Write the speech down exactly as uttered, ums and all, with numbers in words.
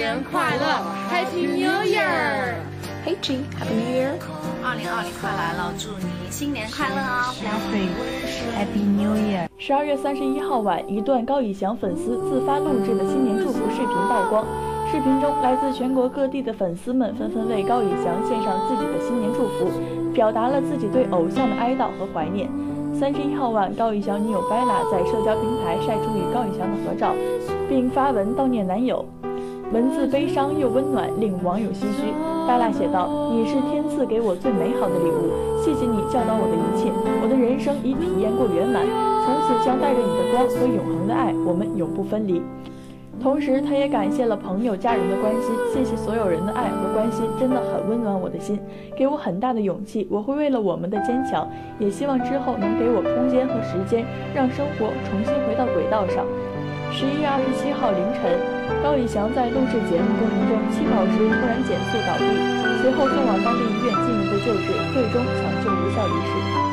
年快乐 ，Happy New Year！Hey G，Happy New Year！ 二零二零快来了，祝你新年快乐哦 ！Jeffrey Happy New Year！ 十二月三十一号晚，一段高以翔粉丝自发录制的新年祝福视频曝光。视频中，来自全国各地的粉丝们纷纷为高以翔献上自己的新年祝福，表达了自己对偶像的哀悼和怀念。三十一号晚，高以翔女友 Bella 在社交平台晒出与高以翔的合照，并发文悼念男友，文字悲伤又温暖，令网友唏嘘。Bella 写道：“你是天赐给我最美好的礼物，谢谢你教导我的一切，我的人生已体验过圆满，从此将带着你的光和永恒的爱，我们永不分离。”同时，他也感谢了朋友、家人的关心，谢谢所有人的爱和关心，真的很温暖我的心，给我很大的勇气。我会为了我们的坚强，也希望之后能给我空间和时间，让生活重新回到轨道上。十一月二十七号凌晨，高以翔在录制节目过程中气泡时突然减速倒地，随后送往当地医院进一步救治，最终抢救无效离世。